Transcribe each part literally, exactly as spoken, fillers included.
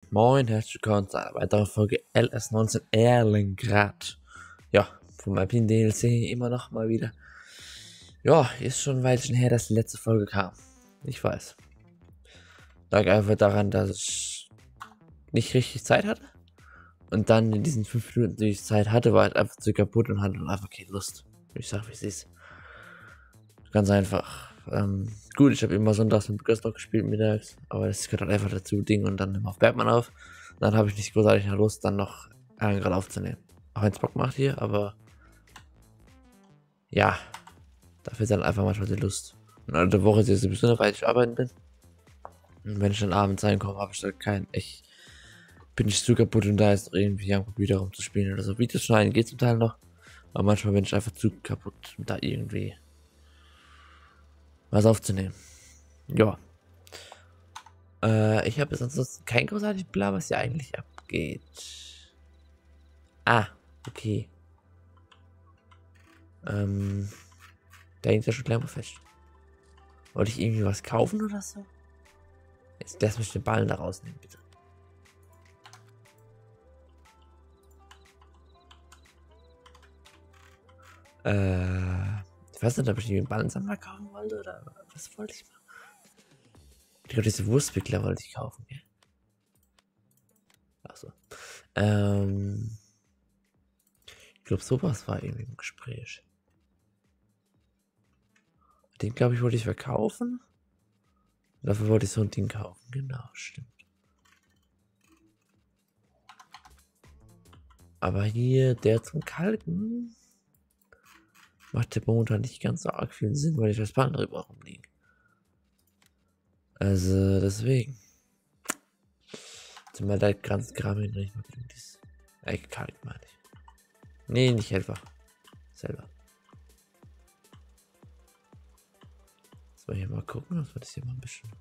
Moin, herzlich willkommen zu einer weiteren Folge L S neunzehn Erlengrad. Ja, vom Alpine D L C immer noch mal wieder. Ja, ist schon ein Weilchen her, dass die letzte Folge kam. Ich weiß. Lag einfach daran, dass ich nicht richtig Zeit hatte. Und dann in diesen fünf Minuten, die ich Zeit hatte, war ich einfach zu kaputt und hatte dann einfach keine Lust. Ich sag, wie es ist. Ganz einfach. Ähm, gut, ich habe immer sonntags mit Lukas noch gespielt mittags, aber das gehört halt einfach dazu, Ding, und dann immer auf Bergmann auf. Dann habe ich nicht großartig noch Lust, dann noch Erlengrad aufzunehmen. Auch wenn es Bock macht hier, aber ja, da fehlt dann einfach manchmal die Lust. Und an der Woche ist es sowieso noch, weil ich arbeiten bin. Und wenn ich dann abends reinkomme, habe ich da keinen, ich bin nicht zu kaputt und da ist irgendwie am Computer rumzuspielen oder so. Videos schneiden geht zum Teil noch, aber manchmal bin ich einfach zu kaputt, um da irgendwie was aufzunehmen. Ja. Äh, ich habe jetzt ansonsten kein großartiges Plan, was hier eigentlich abgeht. Ah, okay. Ähm, da hängt ja schon gleich mal fest. Wollte ich irgendwie was kaufen oder so? Jetzt lass mich den Ballen da rausnehmen, bitte. Äh, ich weiß nicht, ob ich irgendwie einen Ballensammler kaufen wollte oder was wollte ich machen? Ich glaube, diese Wurstwickler wollte ich kaufen, gell? Achso. Ähm, ich glaube, sowas war irgendwie im Gespräch. Den, glaube ich, wollte ich verkaufen. Dafür wollte ich so ein Ding kaufen. Genau, stimmt. Aber hier, der zum Kalken macht der momentan nicht ganz so arg viel Sinn, weil ich das Band drüber rumliege. Also, deswegen. Zum Beispiel der ganze Kram nicht mehr genug ist. Ey, kalt, meine ich. Nee, nicht Helfer. Selber. So, hier mal gucken, dass wir das hier mal ein bisschen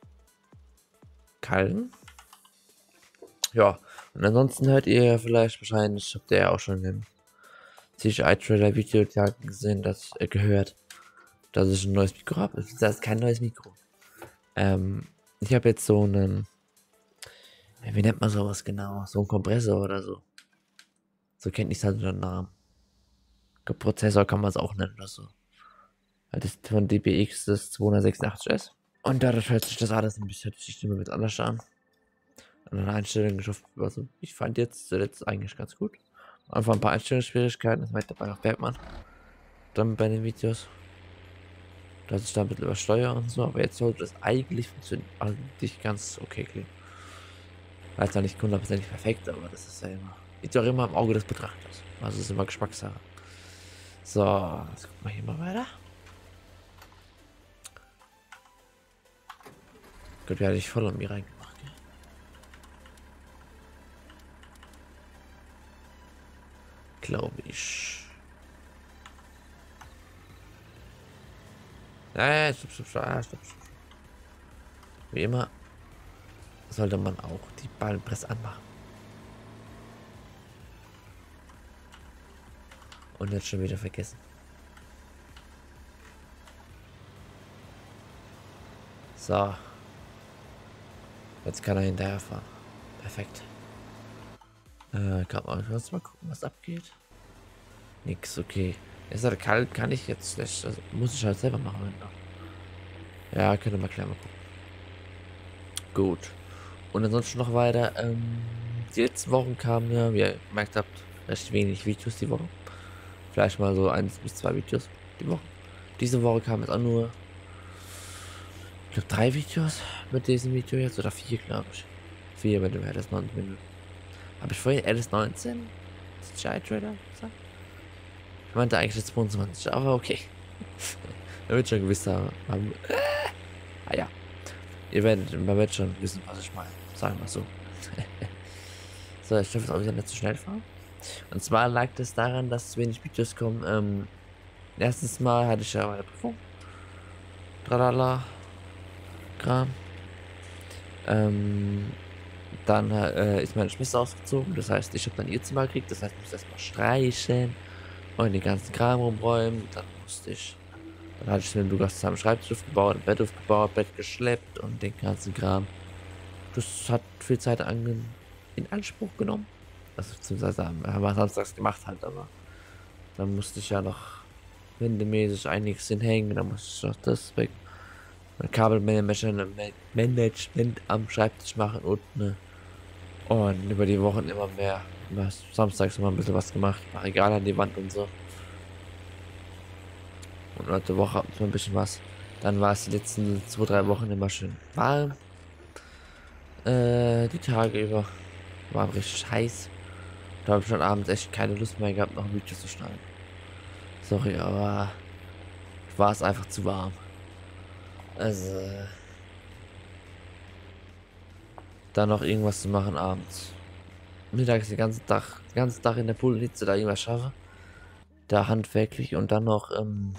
kalten. Ja, und ansonsten hört ihr ja vielleicht, wahrscheinlich habt ihr ja auch schon im C G I-Trailer Video gesehen, dass äh, gehört, dass ich ein neues Mikro habe. Das ist kein neues Mikro. Ähm, ich habe jetzt so einen, wie nennt man sowas genau? So ein Kompressor oder so. So kennt ich halt den Namen. Prozessor kann man es auch nennen oder so. Das ist von D B X das zweihundertsechsundachtzig S. Und dadurch hört sich das alles ein bisschen, die Stimme wird anders an. An einer Einstellung geschafft. Also ich fand jetzt zuletzt eigentlich ganz gut. Einfach ein paar Einstellungsschwierigkeiten, das war dabei auf Bergmann. Dann bei den Videos. Dass ich da ein bisschen übersteuere und so, aber jetzt sollte das eigentlich funktionieren. Eigentlich ganz okay klingen. Weiß zwar nicht hundertprozentig perfekt, aber das ist ja immer. Liegt ja auch immer im Auge des Betrachters. Also ist immer Geschmackssache. So, jetzt gucken wir hier mal weiter. Gott, werde ich voll an mir reingemacht. Ja. Glaube ich. Äh, stopp, stopp, stopp, ah, stopp, stopp. Wie immer sollte man auch die Ballenpresse anmachen. Und jetzt schon wieder vergessen. So. Jetzt kann er hinterherfahren. Perfekt. Äh, kann man mal gucken, was abgeht. Nix, okay. Ist er kalt, kann ich jetzt schlecht. Also muss ich halt selber machen. Ja, könnte mal gleich mal gucken. Gut. Und ansonsten noch weiter. Ähm, die letzten Wochen kamen ja, wie ihr gemerkt habt, recht wenig Videos die Woche. Vielleicht mal so eins bis zwei Videos die Woche. Diese Woche kamen jetzt auch nur, ich glaube, drei Videos mit diesem Video jetzt. Oder vier, glaube ich. Vier mit dem L S neunzehn Minuten. Habe ich vorhin L S neunzehn? C G I-Trailer gesagt? Ich meinte eigentlich das zweiundzwanzig, aber okay. Man wird schon gewiss haben. Äh, ah ja. Ihr werdet, man wird schon wissen, was ich meine. Sagen wir so. So, ich darf jetzt auch wieder nicht zu schnell fahren. Und zwar lag das daran, dass zu wenig Videos kommen. Ähm, erstens mal hatte ich ja meine Prüfung. Tralala. Kram. Ähm, dann äh, ist meine Schwester ausgezogen. Das heißt, ich habe dann ihr Zimmer gekriegt. Das heißt, ich muss erstmal streichen und den ganzen Kram rumräumen. Dann musste ich. Dann hatte ich mit Lukas zusammen Schreibtisch aufgebaut, ein Bett aufgebaut, Bett geschleppt und den ganzen Kram. Das hat viel Zeit ange in Anspruch genommen. Also beziehungsweise haben haben wir samstags gemacht halt, aber dann musste ich ja noch wendemäßig einiges hinhängen, dann musste ich noch das weg. Mein Kabelmanagement Management am Schreibtisch machen und ne. Und über die Wochen immer mehr. Immer samstags immer ein bisschen was gemacht, mach Regal an die Wand und so. Und letzte Woche hatten wir ein bisschen was. Dann war es die letzten zwei, drei Wochen immer schön warm. Äh, die Tage über war richtig heiß. Da habe ich schon abends echt keine Lust mehr gehabt, noch ein Video zu schneiden. Sorry, aber war es einfach zu warm. Also, dann noch irgendwas zu machen abends. Mittags den ganzen Tag, den ganzen Tag in der Poolhitze da irgendwas schaffe. Da handwerklich und dann noch ähm,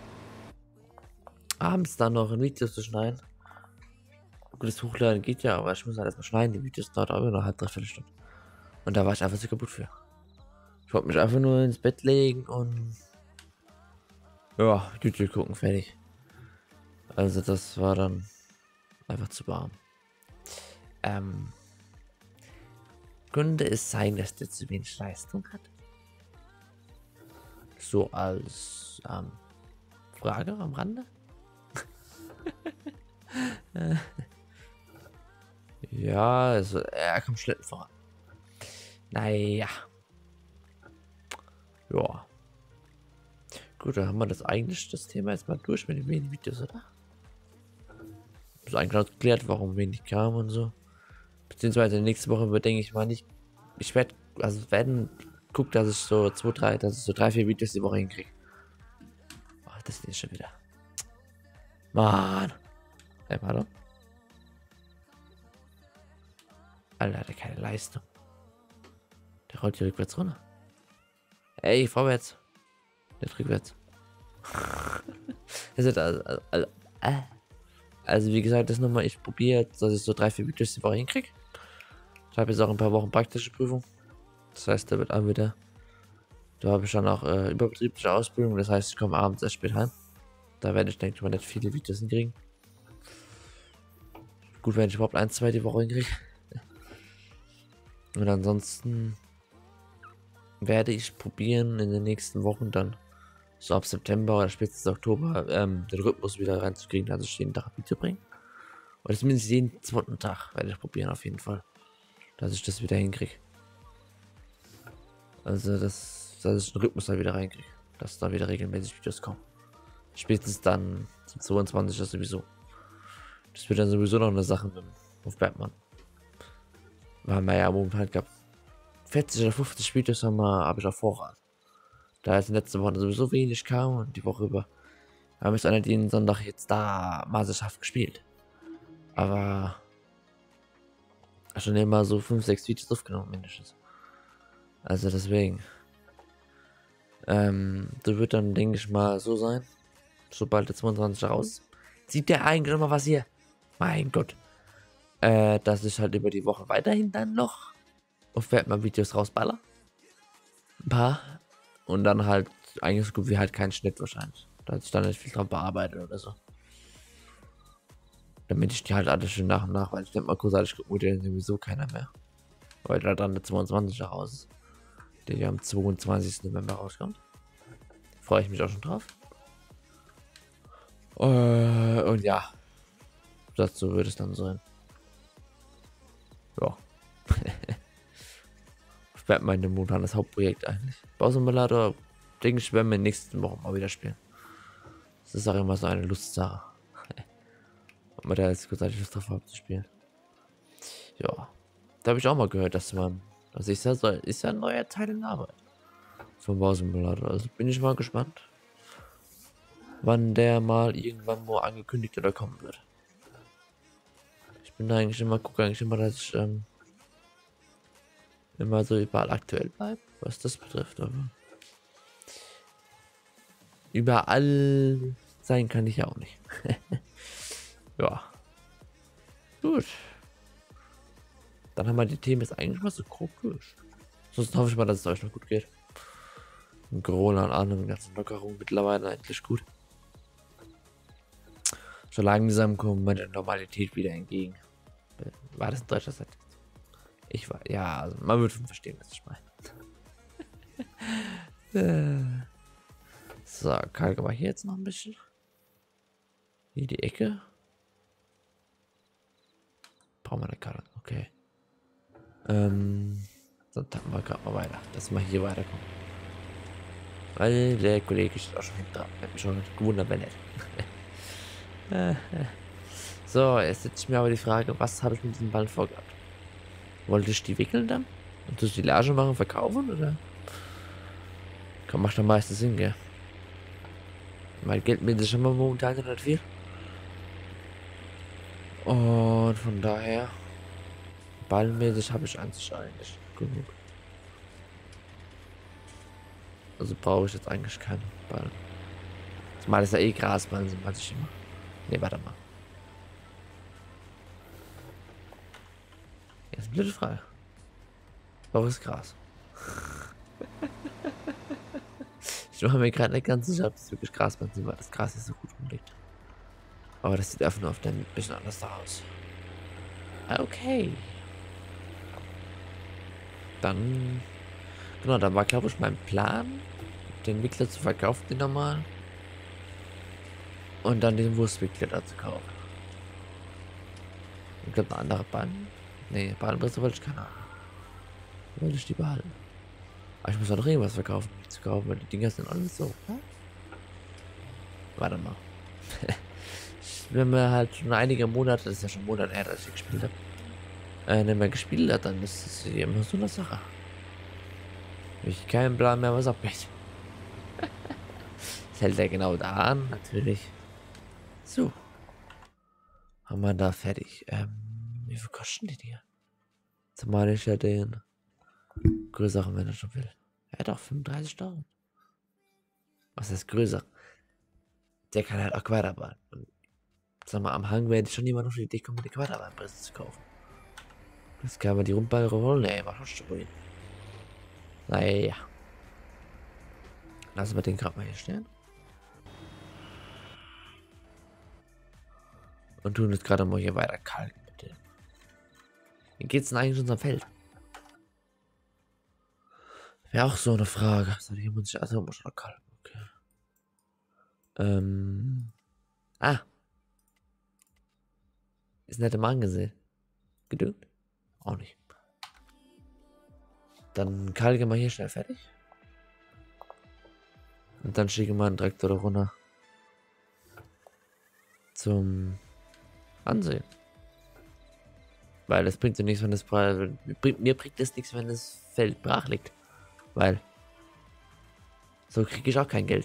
abends dann noch ein Video zu schneiden. Gut, das Hochladen geht ja, aber ich muss halt erstmal schneiden. Die Videos dauert auch immer noch eine halbe, dreiviertel Stunde. Und da war ich einfach so kaputt für. Ich wollte mich einfach nur ins Bett legen und ja, YouTube gucken, fertig. Also das war dann einfach zu warm. Ähm, könnte es sein, dass der zu wenig Leistung hat? So als ähm, Frage am Rande? Ja, also er kommt Schlitten voran. Naja. Ja. Gut, dann haben wir das eigentlich das Thema jetzt mal durch mit den wenigen Videos, oder? Ist eigentlich auch geklärt, warum wenig kam und so. Beziehungsweise nächste Woche wird, denke ich mal, nicht. Ich werde, also werden, guck, dass ich so zwei, drei, dass ich so drei, vier Videos die Woche hinkriege. Oh, das ist schon wieder. Mann. Hey, pardon. Alter, hat er keine Leistung. Der rollt hier rückwärts runter. Ey, vorwärts. Nicht rückwärts. Das ist also, also, also, äh. also wie gesagt, das nochmal, ich probiere, dass ich so drei, vier Videos die Woche hinkriege. Ich habe jetzt auch ein paar Wochen praktische Prüfung. Das heißt, da wird auch wieder. Da habe ich dann auch äh, überbetriebliche Ausbildung. Das heißt, ich komme abends erst spät heim. Da werde ich, denke ich mal, nicht viele Videos hinkriegen. Gut, wenn ich überhaupt ein, zwei die Woche hinkriege. Und ansonsten werde ich probieren, in den nächsten Wochen dann so ab September oder spätestens Oktober ähm, den Rhythmus wieder reinzukriegen, dass ich jeden Tag ein Video bringe. Oder zumindest jeden zweiten Tag werde ich probieren, auf jeden Fall, dass ich das wieder hinkriege. Also, dass, dass ich den Rhythmus da wieder reinkriege, dass da wieder regelmäßig Videos kommen. Spätestens dann zum zweiundzwanzigsten sowieso. Das wird dann sowieso noch eine Sache mit, auf Batman. Weil wir ja momentan gab vierzig oder fünfzig Videos haben wir, habe ich auf Vorrat. Da ist letzte Woche sowieso wenig kam und die Woche über haben wir einer den Sonntag jetzt da Meisterschaft gespielt. Aber schon immer so fünf, sechs Videos aufgenommen mindestens. Also deswegen. Ähm, das wird dann, denke ich mal, so sein. Sobald der zweiundzwanzigste raus. Sieht der eigentlich noch mal was hier? Mein Gott. Äh, dass ich halt über die Woche weiterhin dann noch auf Batman Videos rausballer. Ein paar. Und dann halt eigentlich so gut wie halt keinen Schnitt wahrscheinlich. Da hat sich dann nicht viel dran bearbeitet oder so. Damit ich die halt alle schön nach und nach, weil ich denke mal großartig gucken würde sowieso keiner mehr. Weil da dann der zweiundzwanzigste raus ist. Der ja am zweiundzwanzigsten November rauskommt. Freue ich mich auch schon drauf. Äh, und ja. Dazu würde es dann sein. Ja. Batman im momentan das Hauptprojekt eigentlich. Bausimulator, denke ich, werden wir in den nächsten Wochen mal wieder spielen. Das ist auch immer so eine Lustsache. Ob man da jetzt kurzzeitig Lust drauf hat zu spielen. Ja. Da habe ich auch mal gehört, dass man. Das ist ja, so, ist ja ein neuer Teil in Arbeit. Vom Bausimulator. Also bin ich mal gespannt, wann der mal irgendwann mal angekündigt oder kommen wird. Ich bin da eigentlich immer, gucke eigentlich immer, dass ich ähm, immer so überall aktuell bleibe, was das betrifft, aber überall sein kann ich ja auch nicht. Ja. Gut. Dann haben wir die Themen jetzt eigentlich mal so grob durch. Sonst hoffe ich mal, dass es euch noch gut geht. Und Corona und andere ganzen Lockerungen mittlerweile eigentlich gut. So langsam kommen wir der Normalität wieder entgegen. War das ein deutscher Satz? Ich war, ja, also man würde verstehen, was ich meine. So, Kalk war hier jetzt noch ein bisschen. Hier die Ecke. Brauchen wir eine Karte, okay. Ähm, dann tappen wir gerade mal weiter, dass wir hier weiterkommen. Weil der Kollege ist auch schon hinter. Hat mich schon gewundert, wenn nicht. So, jetzt setze ich mir aber die Frage, was habe ich mit diesem Ball vorgehabt? Wollte ich die wickeln dann? Und durch die Lage machen, verkaufen, oder? Komm, macht am meisten Sinn, gell? Mein Geld mit ist schon mal momentan nicht viel. Und von daher, ballmäßig habe ich an sich eigentlich genug. Also brauche ich jetzt eigentlich keinen Ball. Zumal ist ja eh Grasball, sind manche immer. Ne, warte mal. Jetzt eine blöde Frage. Warum ist Gras? Ich mache mir gerade nicht ganz sicher, ob das wirklich Grasball sind, weil das Gras ist so gut rumliegt. Aber das sieht einfach nur auf dem ein bisschen anders aus. Okay. Dann. Genau, da war, glaube ich, mein Plan, den Wickler zu verkaufen, den normalen. Und dann den Wurstwickler da zu kaufen. Ich glaube, eine andere Bahn. Nee, Bahnpresse wollte ich keine Ahnung. Wollte ich die behalten. Aber ich muss auch noch irgendwas verkaufen, um die zu kaufen, weil die Dinger sind alles so. Hm? Warte mal. Wenn man halt schon einige Monate, das ist ja schon Monate her, dass ich gespielt habe, äh, nicht mehr gespielt hat, dann ist es immer so eine Sache. Ich keinen Plan mehr, was abgeht. Das hält er genau da an, natürlich. So. Haben wir da fertig. Ähm, wie viel kosten die hier? Zumal ich ja den größeren, wenn er schon will. Er hat auch fünfunddreißigtausend. Was heißt größer? Der kann halt auch Quaderbahn. Und sag mal, am Hang werde ich schon jemand auf die Idee kommen, die Quaderbahnpresse zu kaufen. Das kann man die Rundball rollen. Nee, mach schon ruhig. Naja. Lassen wir den gerade mal hier stehen. Und tun jetzt gerade mal hier weiter kalken mit dem. Wie geht's denn eigentlich in unserem Feld? Wäre auch so eine Frage. So, hier muss ich also immer schon kalken. Okay. Ähm. Ah. Ist nicht im angesehen. Gedüngt? Auch nicht. Dann kalken wir hier schnell fertig. Und dann schicken wir einen Traktor da runter. Zum Ansehen. Weil es bringt ja nichts, wenn das bringt, mir bringt es nichts, wenn das Feld brach liegt. Weil so kriege ich auch kein Geld.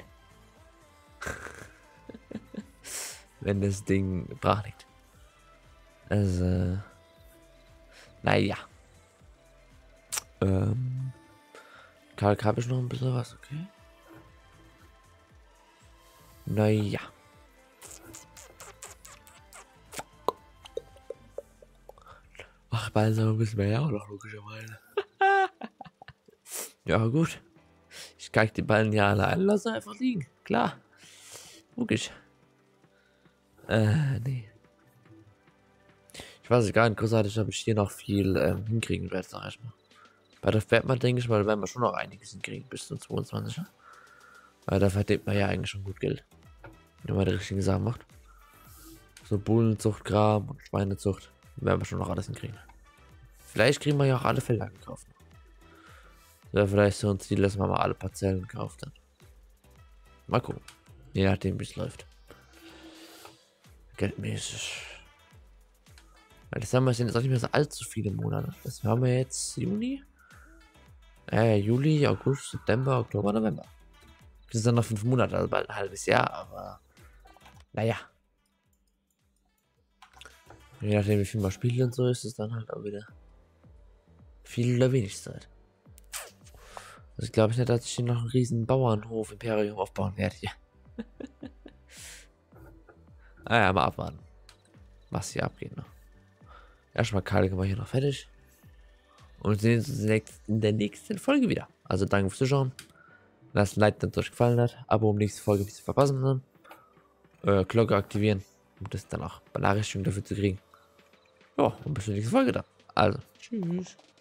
Wenn das Ding brach liegt. Also naja. Ähm, Kalk habe ich noch ein bisschen was, okay? Naja. Ach, bald noch ein bisschen mehr, auch noch logischerweise. Ja, gut. Ich kann die Ballen ja allein lassen, einfach liegen. Klar. Logisch. Äh, nee. Ich weiß gar nicht großartig, ob ich hier noch viel ähm, hinkriegen werde, sag ich mal. Bei der Batman denke ich mal, da werden wir schon noch einiges hinkriegen, bis zum zweiundzwanzig. Weil da verdient man ja eigentlich schon gut Geld. Wenn man die richtigen Sachen macht. So Bullenzucht, Kram und Schweinezucht. Werden wir schon noch alles hinkriegen. Vielleicht kriegen wir ja auch alle Felder gekauft. Oder vielleicht so ein Ziel, dass man mal alle Parzellen gekauft hat. Mal gucken. Je nachdem, wie es läuft. Geldmäßig. Weil das haben wir sind jetzt auch nicht mehr so allzu viele Monate. Das haben wir jetzt Juni. Äh, Juli, August, September, Oktober, November. Das sind dann noch fünf Monate, also bald ein halbes Jahr, aber naja. Je nachdem, wie viel man spielt und so, ist es dann halt auch wieder viel oder wenig Zeit. Also glaube ich nicht, dass ich hier noch einen riesen Bauernhof Imperium aufbauen werde hier. Ah ja, mal abwarten, was hier abgeht noch. Erstmal Kalk wir hier noch fertig. Und wir sehen uns in der nächsten Folge wieder. Also danke fürs Zuschauen. Lasst ein Like, wenn es euch gefallen hat. Abo, um nächste Folge nicht zu verpassen. Äh, Glocke aktivieren, um das dann auch Benachrichtigungen dafür zu kriegen. Ja, und bis zur nächsten Folge dann. Also, tschüss.